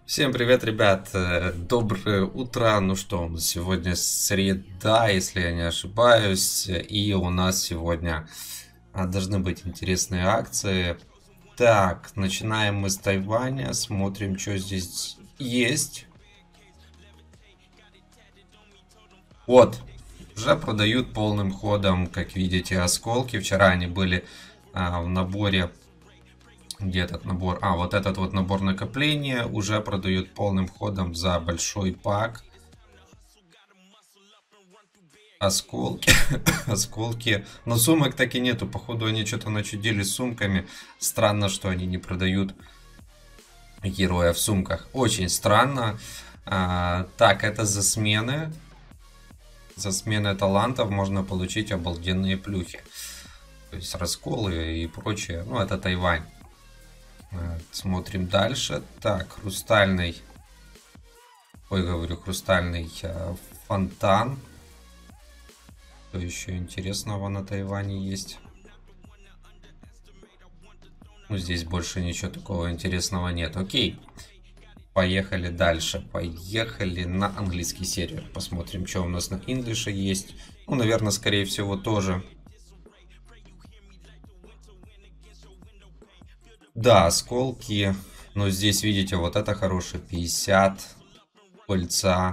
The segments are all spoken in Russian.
Всем привет, ребят! Доброе утро! Ну что, у нас сегодня среда, если я не ошибаюсь, и у нас сегодня должны быть интересные акции. Так, начинаем мы с Тайваня, смотрим, что здесь есть. Вот, уже продают полным ходом, как видите, осколки. Вчера они были в наборе. Где этот набор? Вот этот вот набор накопления уже продают полным ходом за большой пак. Осколки, осколки. Но сумок так и нету. Походу они что-то начудили с сумками. Странно, что они не продают героя в сумках. Очень странно. Так, это за смены. За смены талантов можно получить обалденные плюхи. То есть расколы и прочее. Ну, это Тайвань. Смотрим дальше. Так, хрустальный. Ой, говорю, хрустальный фонтан. Что еще интересного на Тайване есть? Ну, здесь больше ничего такого интересного нет. Окей. Поехали дальше. Поехали на английский сервер. Посмотрим, что у нас на English есть. Ну, наверное, скорее всего, тоже. Да, осколки. Но здесь, видите, вот это хороший. 50. Пыльца.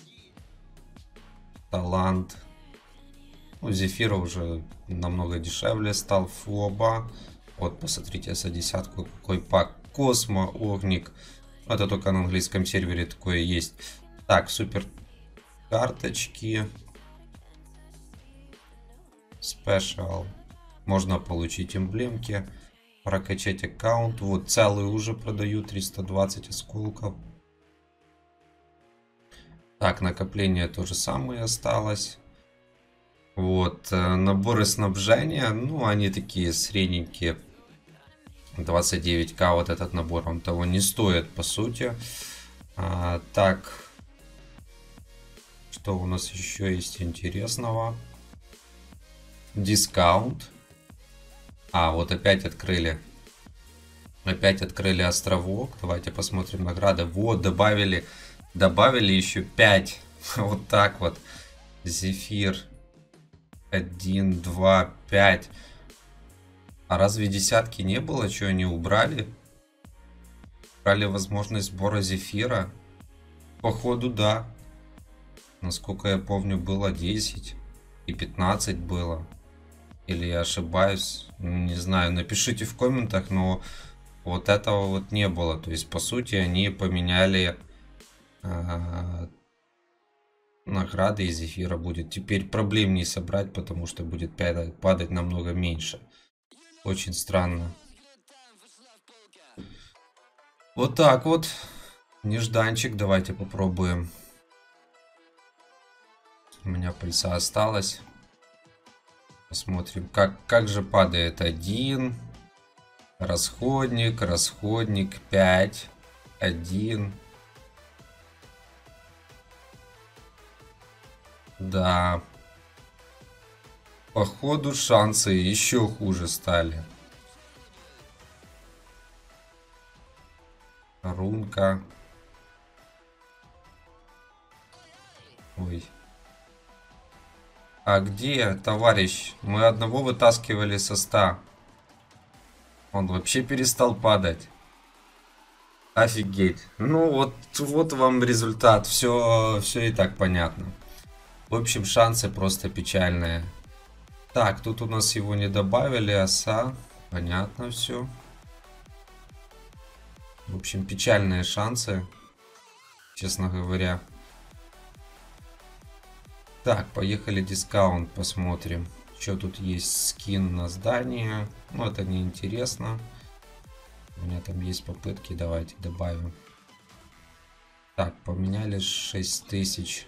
Талант. Ну, Зефира уже намного дешевле стал. Фоба. Вот, посмотрите, за десятку какой пак. Космо, Огник. Это только на английском сервере такое есть. Так, супер карточки. Special. Можно получить эмблемки. Прокачать аккаунт. Вот целый уже продаю. 320 осколков. Так, накопление то же самое осталось. Вот, наборы снабжения. Ну, они такие средненькие. 29к вот этот набор. Он того не стоит, по сути. Так. Что у нас еще есть интересного? Дискаунт. Вот опять открыли. Опять открыли островок. Давайте посмотрим награды. Вот, добавили еще 5. Вот так вот. Зефир. 1, 2, 5. А разве десятки не было? Что они убрали? Убрали возможность сбора зефира? Походу, да. Насколько я помню, было 10. И 15 было. Или я ошибаюсь? Не знаю. Напишите в комментах, но вот этого вот не было. То есть, по сути, они поменяли награды из зефира. Будет теперь проблемнее собрать, потому что будет падать намного меньше. Очень странно. Вот так вот. Нежданчик. Давайте попробуем. У меня пыльца осталась. Посмотрим, как же падает. 1. Расходник. Расходник. 5. 1. Да. Походу шансы еще хуже стали. Рунка. Ой. А где, товарищ? Мы одного вытаскивали со 100. Он вообще перестал падать. Офигеть. Ну вот вам результат. Все и так понятно. В общем, шансы просто печальные. Так, тут у нас его не добавили. Оса. Понятно все. В общем, печальные шансы. Честно говоря. Так, поехали дискаунт, посмотрим. Что тут есть? Скин на здание. Ну, это не интересно. У меня там есть попытки. Давайте добавим. Так, поменяли 6000.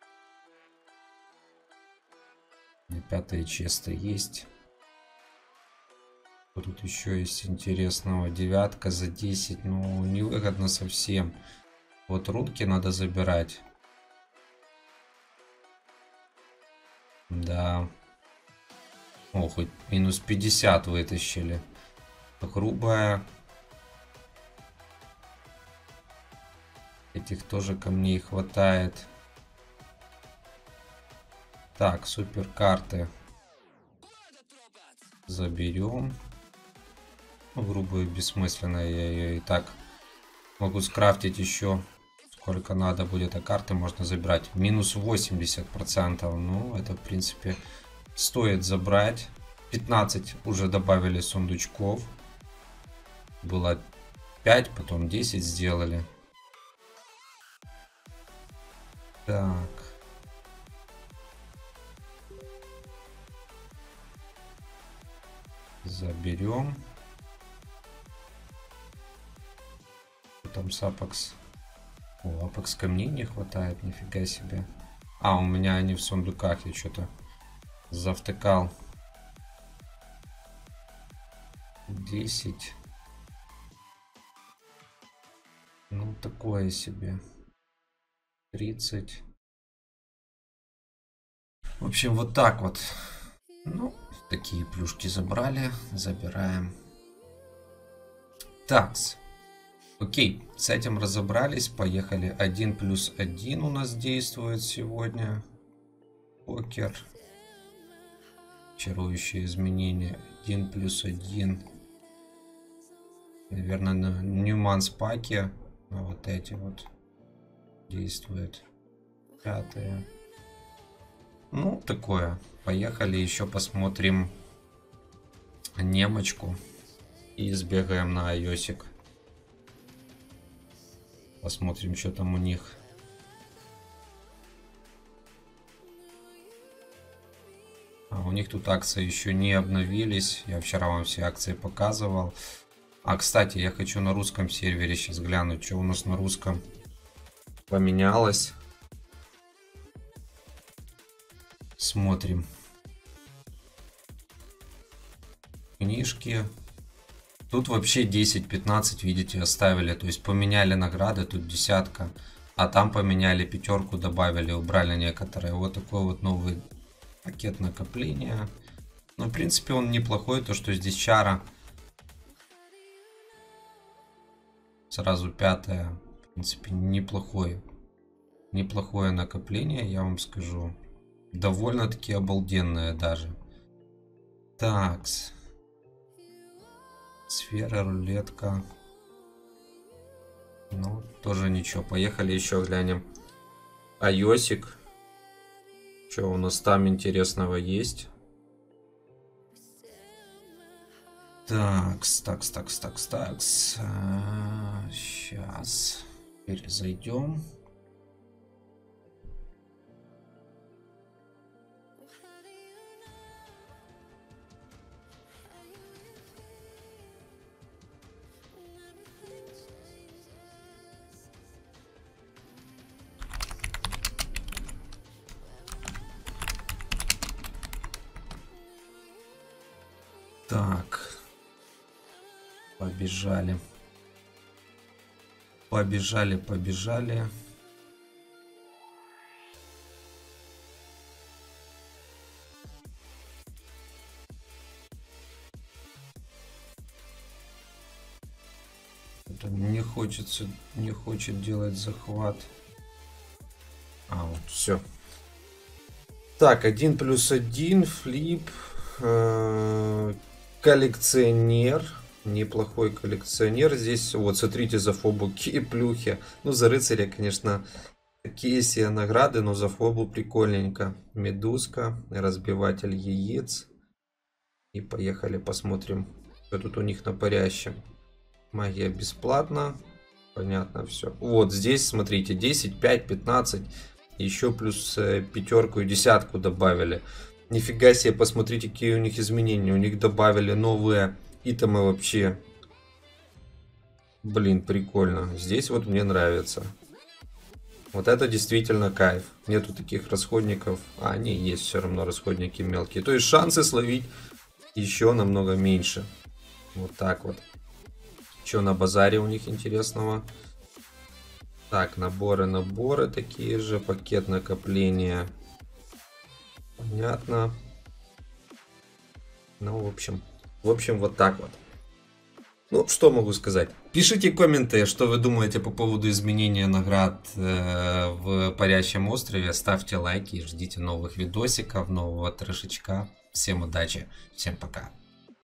На 5 чисто есть. Что тут еще есть интересного? 9 за 10. Ну, невыгодно совсем. Вот рунки надо забирать. Да. О, хоть минус 50 вытащили. Грубая. Этих тоже камней хватает. Так, супер карты заберем. Ну, грубо и бессмысленно. Я ее и так могу скрафтить еще сколько надо будет. А карты можно забирать. Минус 80%. Ну, это в принципе стоит забрать. 15 уже добавили сундучков. Было 5, потом 10 сделали. Так. Заберем. Там с Апекс. О, Апекс камней не хватает, нифига себе. А, у меня они в сундуках, я что-то завтыкал. 10. Ну, такое себе. 30. В общем, вот так вот. Ну, такие плюшки забрали. Забираем. Такс. Окей, с этим разобрались. Поехали. 1+1 у нас действует сегодня. Покер. Чарующие изменения. 1+1. Наверное, на Ньюманс паке. Вот эти вот действует. 5. Ну, такое. Поехали еще посмотрим немочку. И сбегаем на айосик. Посмотрим, что там у них. А у них тут акции еще не обновились. Я вчера вам все акции показывал. А, кстати, я хочу на русском сервере сейчас глянуть, что у нас на русском поменялось. Смотрим. Книжки. Тут вообще 10-15, видите, оставили. То есть поменяли награды, тут десятка. А там поменяли пятерку, добавили, убрали некоторые. Вот такой вот новый пакет накопления. Но в принципе он неплохой, то что здесь чара. Сразу 5. В принципе неплохое. Неплохое накопление, я вам скажу. Довольно-таки обалденное даже. Такс. Сфера, рулетка. Ну, тоже ничего. Поехали еще глянем. айосик. Что у нас там интересного есть? Такс. Сейчас перезайдем. Так. Побежали. Побежали. Это не хочет делать захват. А, вот, все. Так, 1+1, флип. Коллекционер. Неплохой коллекционер. Здесь, вот, смотрите, за фобу какие плюхи. Ну, за рыцаря, конечно, такие себе награды, но за фобу прикольненько. Медузка, разбиватель яиц. И поехали посмотрим, что тут у них на парящем. Магия бесплатно. Понятно все. Вот здесь, смотрите, 10, 5, 15. Еще плюс пятерку и десятку добавили. Нифига себе, посмотрите, какие у них изменения. У них добавили новые итемы вообще. Блин, прикольно. Здесь вот мне нравится. Вот это действительно кайф. Нету таких расходников. А, они есть все равно расходники мелкие. То есть шансы словить еще намного меньше. Вот так вот. Что на базаре у них интересного? Так, наборы такие же. Пакет накопления. Понятно. Ну, в общем, вот так вот. Ну, что могу сказать? Пишите комменты, что вы думаете по поводу изменения наград в Парящем острове. Ставьте лайки и ждите новых видосиков, нового трешечка. Всем удачи, всем пока.